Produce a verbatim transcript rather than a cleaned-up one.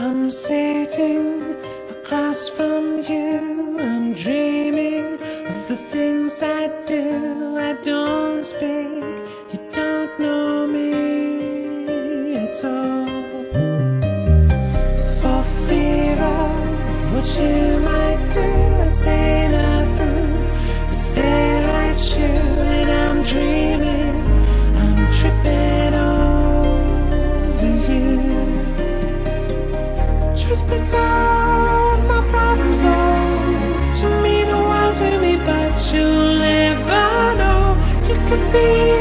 I'm sitting across from you. I'm dreaming of the things I do. I don't speak, you don't know me at all. For fear of what you might do, I say nothing but stare at you. And I'm dreaming, I'm tripping over you. Truth be told, my problems all to mean the world to me, but you'll never know. You could be